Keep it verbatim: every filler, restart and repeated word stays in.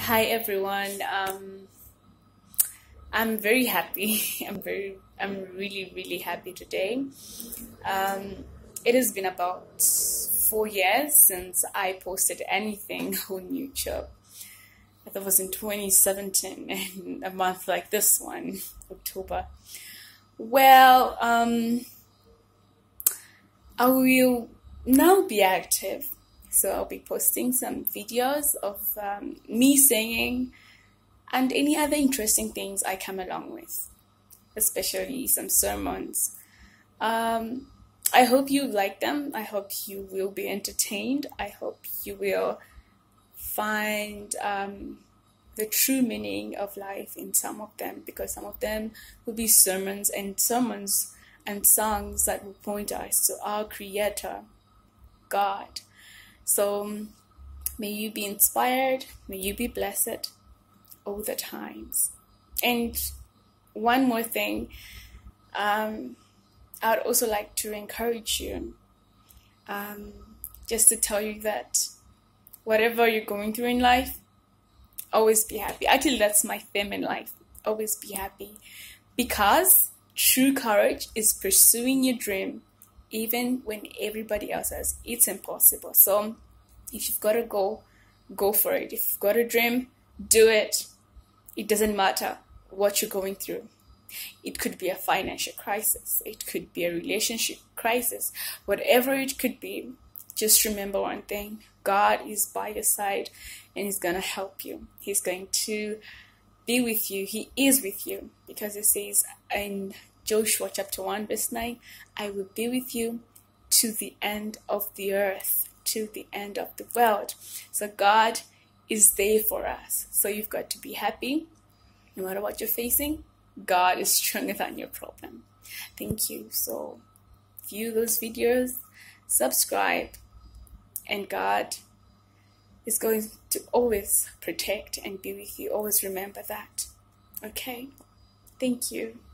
Hi everyone. Um, I'm very happy. I'm very, I'm really, really happy today. Um, it has been about four years since I posted anything on YouTube. I thought it was in twenty seventeen, and a month like this one, October. Well, um, I will now be active. So I'll be posting some videos of um, me singing and any other interesting things I come along with, especially some sermons. Um, I hope you like them. I hope you will be entertained. I hope you will find um, the true meaning of life in some of them, because some of them will be sermons and sermons and songs that will point us to our Creator, God. So may you be inspired, may you be blessed all the times. And one more thing, um, I would also like to encourage you, um, just to tell you that whatever you're going through in life, always be happy. Actually, that's my theme in life. Always be happy. Because true courage is pursuing your dream, even when everybody else says it's impossible. So if you've got to go, go for it. If you've got a dream, do it. It doesn't matter what you're going through. It could be a financial crisis. It could be a relationship crisis. Whatever it could be, just remember one thing. God is by your side and He's going to help you. He's going to be with you. He is with you, because it says in Joshua chapter one verse nine, I will be with you to the end of the earth, to the end of the world. So God is there for us. So you've got to be happy no matter what you're facing. God is stronger than your problem. Thank you. So view those videos, subscribe, and God is going to always protect and be with you. Always remember that. Okay? Thank you.